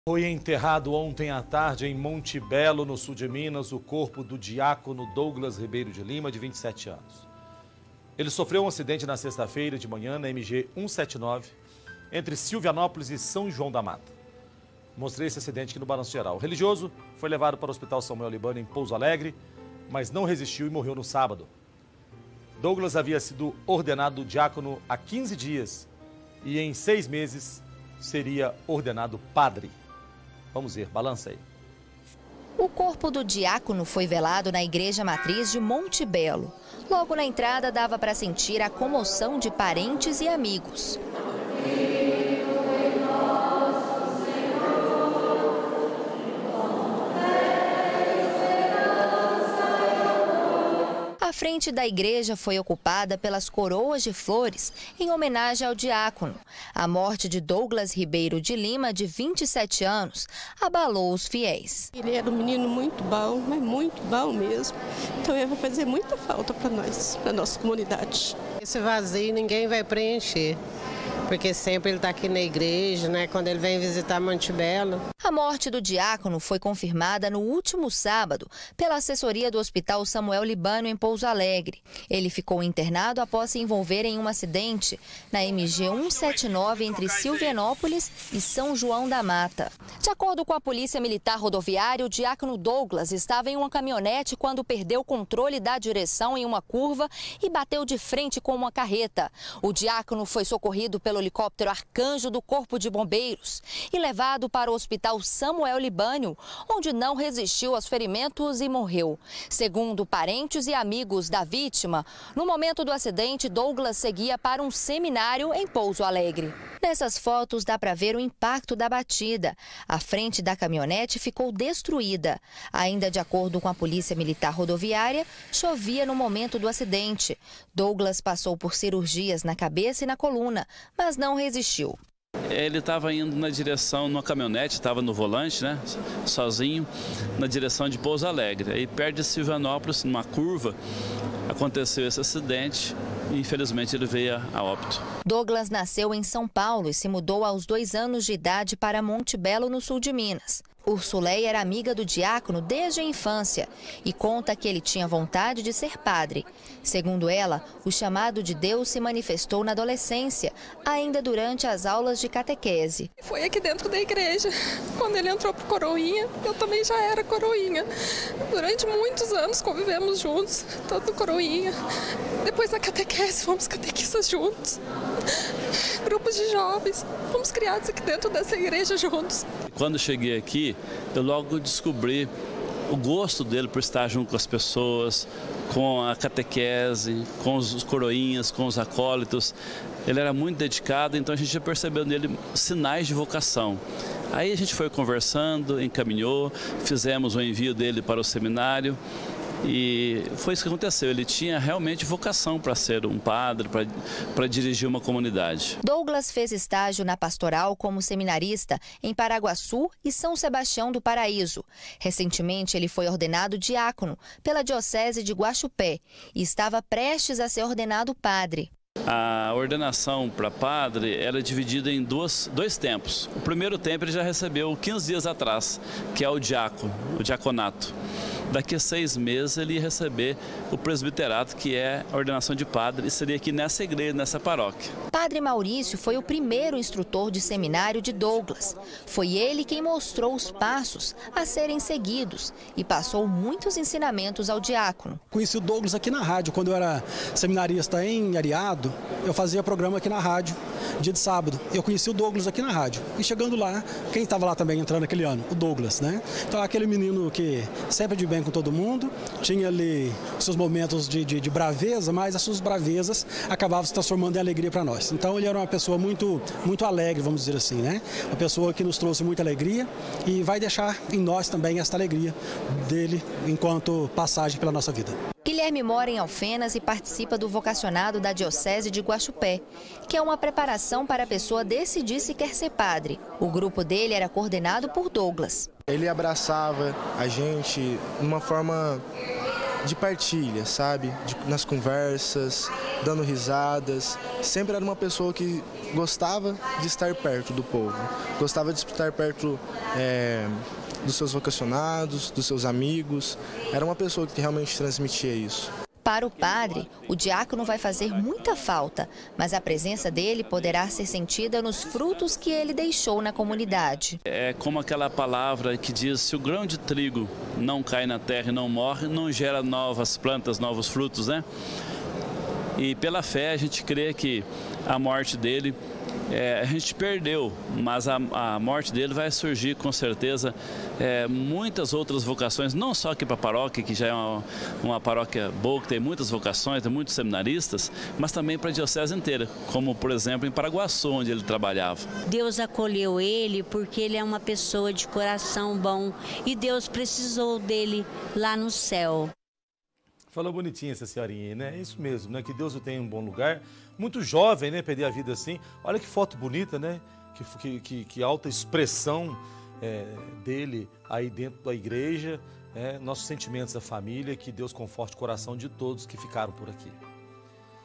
Foi enterrado ontem à tarde em Monte Belo, no sul de Minas, o corpo do diácono Douglas Ribeiro de Lima, de 27 anos. Ele sofreu um acidente na sexta-feira de manhã na MG 179, entre Silvianópolis e São João da Mata. Mostrei esse acidente aqui no Balanço Geral. O religioso foi levado para o Hospital Samuel Libânio em Pouso Alegre, mas não resistiu e morreu no sábado. Douglas havia sido ordenado diácono há 15 dias e em 6 meses seria ordenado padre. Vamos ver, balança aí. O corpo do diácono foi velado na Igreja Matriz de Monte Belo. Logo na entrada dava para sentir a comoção de parentes e amigos. A frente da igreja foi ocupada pelas coroas de flores em homenagem ao diácono. A morte de Douglas Ribeiro de Lima, de 27 anos, abalou os fiéis. Ele era um menino muito bom, mas muito bom mesmo. Então ele vai fazer muita falta para nós, para nossa comunidade. Esse vazio ninguém vai preencher, porque sempre ele está aqui na igreja, né? Quando ele vem visitar Monte Belo. A morte do diácono foi confirmada no último sábado pela assessoria do Hospital Samuel Libânio em Pouso Alegre. Ele ficou internado após se envolver em um acidente na MG 179 entre Silvianópolis e São João da Mata. De acordo com a Polícia Militar Rodoviária, o diácono Douglas estava em uma caminhonete quando perdeu o controle da direção em uma curva e bateu de frente com uma carreta. O diácono foi socorrido pelo helicóptero Arcanjo do Corpo de Bombeiros e levado para o Hospital Samuel Libânio, onde não resistiu aos ferimentos e morreu. Segundo parentes e amigos da vítima, no momento do acidente, Douglas seguia para um seminário em Pouso Alegre. Nessas fotos dá para ver o impacto da batida. A frente da caminhonete ficou destruída. Ainda de acordo com a Polícia Militar Rodoviária, chovia no momento do acidente. Douglas passou por cirurgias na cabeça e na coluna, mas não resistiu. Ele estava indo na direção, numa caminhonete, estava no volante, né, sozinho, na direção de Pouso Alegre. Aí perto de Silvianópolis, numa curva, aconteceu esse acidente e infelizmente ele veio a óbito. Douglas nasceu em São Paulo e se mudou aos 2 anos de idade para Monte Belo, no sul de Minas. Ursuleia era amiga do diácono desde a infância e conta que ele tinha vontade de ser padre. Segundo ela, o chamado de Deus se manifestou na adolescência, ainda durante as aulas de catequese. Foi aqui dentro da igreja. Quando ele entrou pro coroinha, eu também já era coroinha. Durante muitos anos convivemos juntos, todo coroinha. Depois na catequese, fomos catequistas juntos. Grupos de jovens, fomos criados aqui dentro dessa igreja juntos. Quando cheguei aqui, eu logo descobri o gosto dele por estar junto com as pessoas, com a catequese, com os coroinhas, com os acólitos. Ele era muito dedicado, então a gente já percebeu nele sinais de vocação. Aí a gente foi conversando, encaminhou, fizemos o envio dele para o seminário. E foi isso que aconteceu, ele tinha realmente vocação para ser um padre, para dirigir uma comunidade. Douglas fez estágio na pastoral como seminarista em Paraguaçu e São Sebastião do Paraíso. Recentemente ele foi ordenado diácono pela Diocese de Guaxupé e estava prestes a ser ordenado padre. A ordenação para padre era dividida em dois tempos. O primeiro tempo ele já recebeu 15 dias atrás, que é o diaconato. Daqui a 6 meses ele ia receber o presbiterato, que é a ordenação de padre, e seria aqui nessa igreja, nessa paróquia. Padre Maurício foi o primeiro instrutor de seminário de Douglas. Foi ele quem mostrou os passos a serem seguidos e passou muitos ensinamentos ao diácono. Conheci o Douglas aqui na rádio, quando eu era seminarista em Areado, eu fazia programa aqui na rádio, dia de sábado. Eu conheci o Douglas aqui na rádio. E chegando lá, quem estava lá também entrando naquele ano? O Douglas, né? Então aquele menino que sempre de bem com todo mundo, tinha ali seus momentos de braveza, mas as suas bravezas acabavam se transformando em alegria para nós. Então ele era uma pessoa muito alegre, vamos dizer assim, né? Uma pessoa que nos trouxe muita alegria e vai deixar em nós também esta alegria dele enquanto passagem pela nossa vida. Guilherme mora em Alfenas e participa do vocacionado da Diocese de Guaxupé, que é uma preparação para a pessoa decidir se quer ser padre. O grupo dele era coordenado por Douglas. Ele abraçava a gente de uma forma de partilha, sabe? Nas conversas, dando risadas. Sempre era uma pessoa que gostava de estar perto do povo, gostava de estar perto dos seus vocacionados, dos seus amigos. Era uma pessoa que realmente transmitia isso. Para o padre, o diácono vai fazer muita falta, mas a presença dele poderá ser sentida nos frutos que ele deixou na comunidade. É como aquela palavra que diz: se o grão de trigo não cai na terra e não morre, não gera novas plantas, novos frutos, né? E pela fé a gente crê que a morte dele, a gente perdeu, mas a morte dele vai surgir com certeza muitas outras vocações, não só aqui para a paróquia, que já é uma paróquia boa, que tem muitas vocações, tem muitos seminaristas, mas também para a diocese inteira, como por exemplo em Paraguaçu, onde ele trabalhava. Deus acolheu ele porque ele é uma pessoa de coração bom e Deus precisou dele lá no céu. Falou bonitinha essa senhorinha, né? É isso mesmo, né? Que Deus o tenha em um bom lugar. Muito jovem, né? Perder a vida assim. Olha que foto bonita, né? Que alta expressão dele aí dentro da igreja. Nossos sentimentos da família. Que Deus conforte o coração de todos que ficaram por aqui.